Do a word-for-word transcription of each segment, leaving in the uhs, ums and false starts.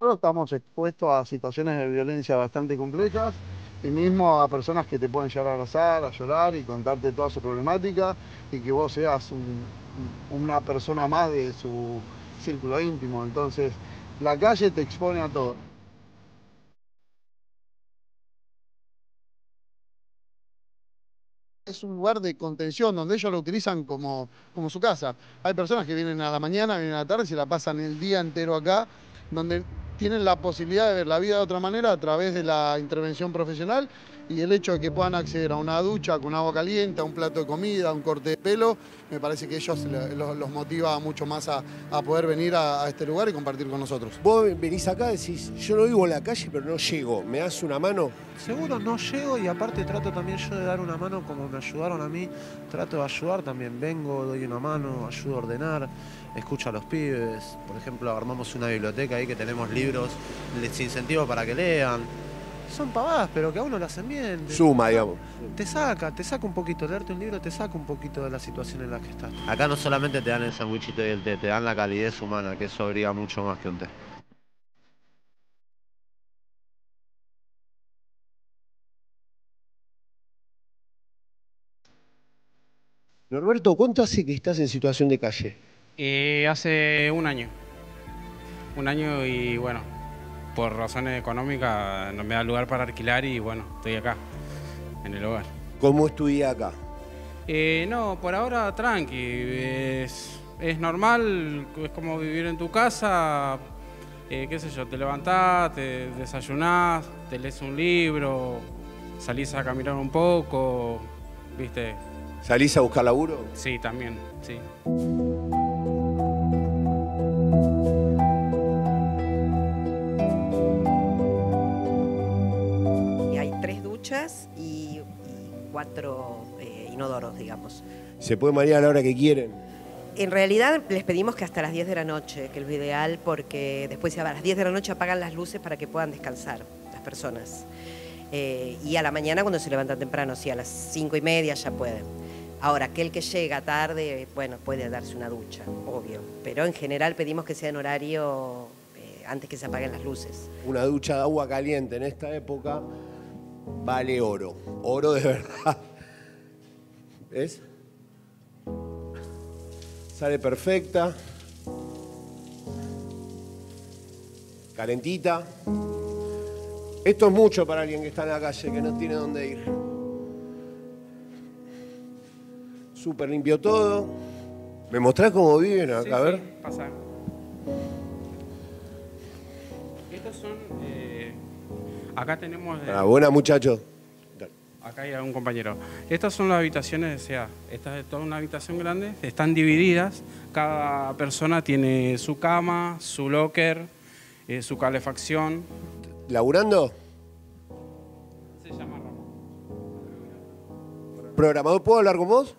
nosotros estamos expuestos a situaciones de violencia bastante complejas y mismo a personas que te pueden llegar a abrazar, a llorar y contarte toda su problemática y que vos seas un- una persona más de su círculo íntimo. Entonces, la calle te expone a todo. Es un lugar de contención donde ellos lo utilizan como, como su casa. Hay personas que vienen a la mañana, vienen a la tarde y se la pasan el día entero acá, donde tienen la posibilidad de ver la vida de otra manera a través de la intervención profesional y el hecho de que puedan acceder a una ducha con agua caliente, a un plato de comida, a un corte de pelo, me parece que ellos le- los, los motiva mucho más a, a poder venir a, a este lugar y compartir con nosotros. Vos venís acá y decís, yo no vivo en la calle, pero no llego. ¿Me das una mano? Seguro no llego y aparte trato también yo de dar una mano como me ayudaron a mí. Trato de ayudar también. Vengo, doy una mano, ayudo a ordenar, escucho a los pibes. Por ejemplo, armamos una biblioteca ahí que tenemos libros, les incentivo para que lean. Son pavadas, pero que a uno lo hacen bien. Suma, digamos. Te saca, te saca un poquito. Leerte un libro te saca un poquito de la situación en la que estás. Acá no solamente te dan el sandwichito y el té, te dan la calidez humana, que eso abriga mucho más que un té. Norberto, ¿cuánto hace que estás en situación de calle? Eh, hace un año. Un año y bueno, por razones económicas no me da lugar para alquilar y bueno, estoy acá, en el hogar. ¿Cómo estudié acá? Eh, no, por ahora tranqui. Es, es normal, es como vivir en tu casa. Eh, qué sé yo, te levantás, te desayunás, te lees un libro, salís a caminar un poco, ¿viste? ¿Salís a buscar laburo? Sí, también, sí. Y hay tres duchas y, y cuatro eh, inodoros, digamos. ¿Se puede marear a la hora que quieren? En realidad les pedimos que hasta las diez de la noche, que es lo ideal, porque después a las diez de la noche apagan las luces para que puedan descansar las personas. Eh, y a la mañana cuando se levantan temprano, sí, a las cinco y media ya pueden. Ahora, aquel que llega tarde, bueno, puede darse una ducha, obvio. Pero en general pedimos que sea en horario eh, antes que se apaguen las luces. Una ducha de agua caliente en esta época vale oro. Oro de verdad. ¿Ves? Sale perfecta. Calentita. Esto es mucho para alguien que está en la calle, que no tiene dónde ir. Súper limpio todo. ¿Me mostrás cómo viven acá? Sí, a ver. sí, pasa. Estos son... eh, acá tenemos... eh, Ah, buena, muchachos. Acá hay un compañero. Estas son las habitaciones, o sea, esta es toda una habitación grande, están divididas, cada persona tiene su cama, su locker, eh, su calefacción. ¿Laburando? Se llama Ramón. ¿Programador? ¿Puedo hablar con vos?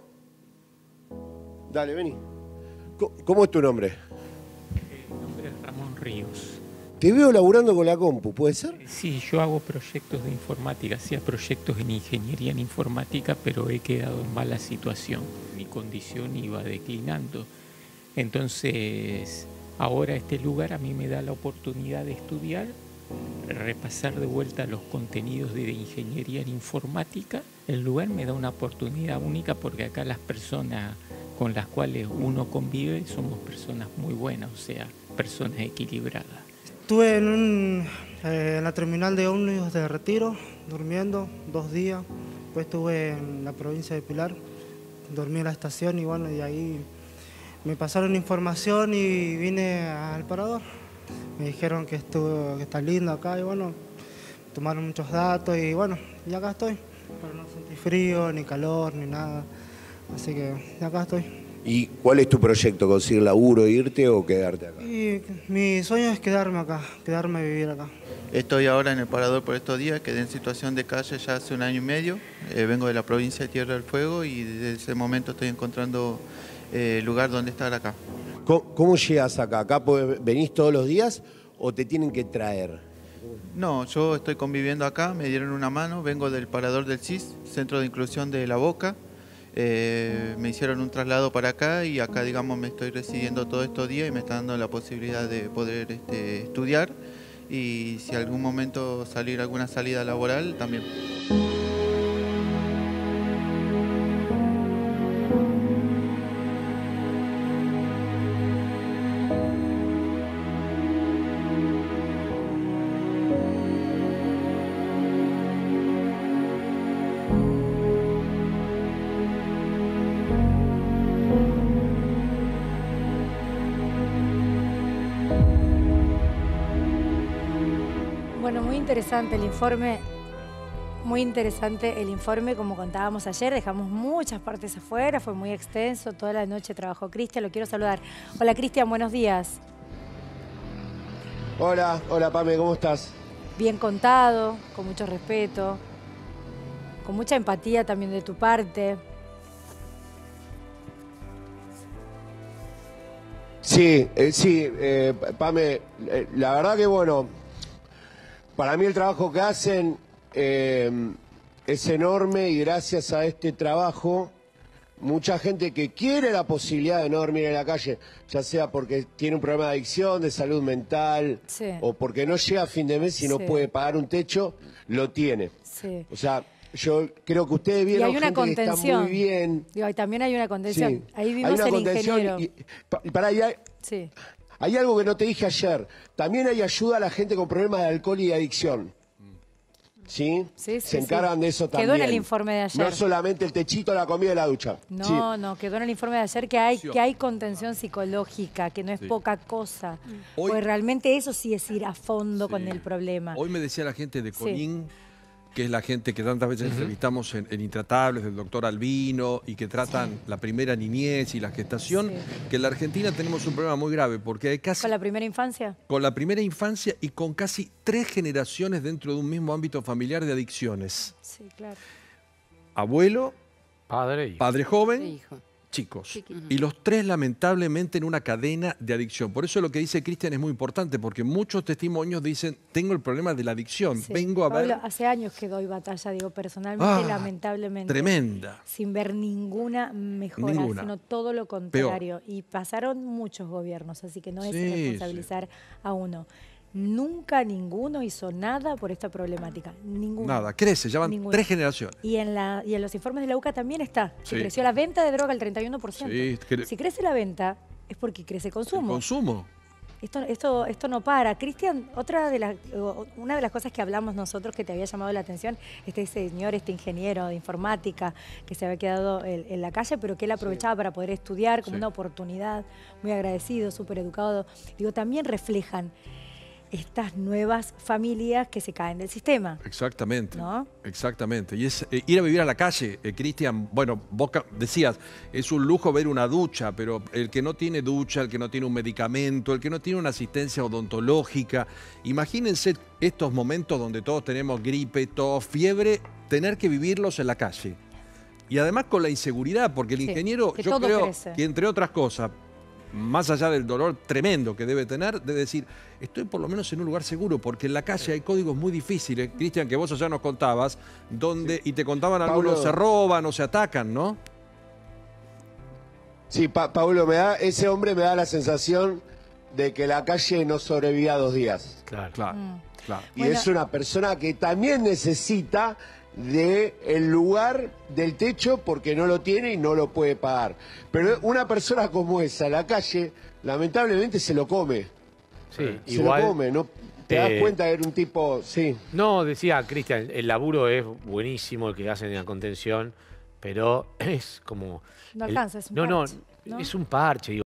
Dale, vení. Co- ¿Cómo es tu nombre? Mi nombre es Ramón Ríos. Te veo laburando con la compu, ¿puede ser? Sí, yo hago proyectos de informática, hacía proyectos en ingeniería en informática, pero he quedado en mala situación. Mi condición iba declinando. Entonces, ahora este lugar a mí me da la oportunidad de estudiar, repasar de vuelta los contenidos de ingeniería en informática. El lugar me da una oportunidad única porque acá las personas con las cuales uno convive somos personas muy buenas, o sea, personas equilibradas. Estuve en, un, eh, en la terminal de ómnibus de Retiro, durmiendo dos días. Después estuve en la provincia de Pilar, dormí en la estación y bueno, y ahí me pasaron información y vine al parador. Me dijeron que, estuvo, que está lindo acá y bueno, tomaron muchos datos y bueno, y acá estoy. Pero no sentí frío, ni calor, ni nada. Así que acá estoy. ¿Y cuál es tu proyecto? ¿Conseguir laburo, irte o quedarte acá? Y mi sueño es quedarme acá, quedarme a vivir acá. Estoy ahora en el parador por estos días, quedé en situación de calle ya hace un año y medio. Eh, vengo de la provincia de Tierra del Fuego y desde ese momento estoy encontrando eh, lugar donde estar acá. ¿Cómo, cómo llegas acá? ¿Acá podés- venís todos los días o te tienen que traer? No, yo estoy conviviendo acá, me dieron una mano, vengo del parador del C I S, Centro de Inclusión de La Boca. Eh, me hicieron un traslado para acá y acá, digamos, me estoy residiendo todos estos días y me está dando la posibilidad de poder este, estudiar y si algún momento salir alguna salida laboral, también. Bueno, muy interesante el informe, muy interesante el informe, como contábamos ayer, dejamos muchas partes afuera, fue muy extenso, toda la noche trabajó Cristian, lo quiero saludar. Hola Cristian, buenos días. Hola, hola Pame, ¿cómo estás? Bien contado, con mucho respeto, con mucha empatía también de tu parte. Sí, eh, sí, eh, Pame, eh, la verdad que bueno, para mí el trabajo que hacen eh, es enorme y gracias a este trabajo, mucha gente que quiere la posibilidad de no dormir en la calle, ya sea porque tiene un problema de adicción, de salud mental, Sí. o porque no llega a fin de mes y no Sí. puede pagar un techo, lo tiene. Sí. O sea, yo creo que ustedes Y vieron hay una gente que está contención. muy bien. Digo, y también hay una contención. Sí. Ahí Hay vimos una el contención ingeniero. y- pa- y pará, y hay- Sí. Hay algo que no te dije ayer. También hay ayuda a la gente con problemas de alcohol y de adicción. ¿Sí? Sí, sí, Se encargan sí. de eso Quedó también. en el informe de ayer. No solamente el techito, la comida y la ducha. No, Sí. no, quedó en el informe de ayer que hay, que hay contención psicológica, que no es Sí. poca cosa. Hoy- Porque realmente eso sí es ir a fondo con el problema. Hoy me decía la gente de Sí. Conin, que es la gente que tantas veces entrevistamos en, en Intratables, del doctor Albino, y que tratan la primera niñez y la gestación, Sí. que en la Argentina tenemos un problema muy grave, porque hay casi ¿Con la primera infancia? con la primera infancia y con casi tres generaciones dentro de un mismo ámbito familiar de adicciones. Sí, claro. Abuelo, Padre, hijo. padre joven, Hijo. chicos. Chiquito. Y los tres lamentablemente en una cadena de adicción. Por eso lo que dice Cristian es muy importante, porque muchos testimonios dicen, tengo el problema de la adicción, Sí. vengo a Pablo, ver... hace años que doy batalla, digo, personalmente, Ah, lamentablemente. tremenda. Sin ver ninguna mejora, Ninguna. sino todo lo contrario. Y pasaron muchos gobiernos, así que no es Sí, responsabilizar a uno. Nunca ninguno hizo nada por esta problemática. Ninguno. Nada, crece, ya van Ninguno. tres generaciones. Y en, la, y en los informes de la U C A también está. Que Sí. creció la venta de droga al treinta y uno por ciento. Sí, cre- Si crece la venta, es porque crece el consumo. Consumo. Esto, esto, esto no para. Cristian, otra de las, o- una de las cosas que hablamos nosotros que te había llamado la atención, este señor, este ingeniero de informática que se había quedado en, en la calle, pero que él aprovechaba para poder estudiar como Sí. una oportunidad, muy agradecido, súper educado. Digo, también reflejan estas nuevas familias que se caen del sistema. Exactamente. ¿No? Exactamente. Y es eh, ir a vivir a la calle, eh, Cristian, bueno, vos ca- decías, es un lujo ver una ducha, pero el que no tiene ducha, el que no tiene un medicamento, el que no tiene una asistencia odontológica, imagínense estos momentos donde todos tenemos gripe, tos, fiebre, tener que vivirlos en la calle. Y además con la inseguridad, porque el Sí, ingeniero, que yo todo creo crece. que entre otras cosas, más allá del dolor tremendo que debe tener, de decir, estoy por lo menos en un lugar seguro, porque en la calle hay códigos muy difíciles, Cristian, que vos allá nos contabas, donde, y te contaban algunos Pablo. se roban o se atacan, ¿no? Sí, Pa- Pablo, me da, ese hombre me da la sensación de que la calle no sobrevivía dos días. Claro. Claro, Mm. claro. Y Bueno. es una persona que también necesita de el lugar del techo porque no lo tiene y no lo puede pagar. Pero una persona como esa, la calle, lamentablemente se lo come. Sí, Se igual. lo come, ¿no? Te das eh, cuenta que era un tipo, sí. No, decía Cristian, el laburo es buenísimo el que hacen en la contención, pero es como. No el- alcanza, es un no, parche, no, ¿no? es un parche, digo.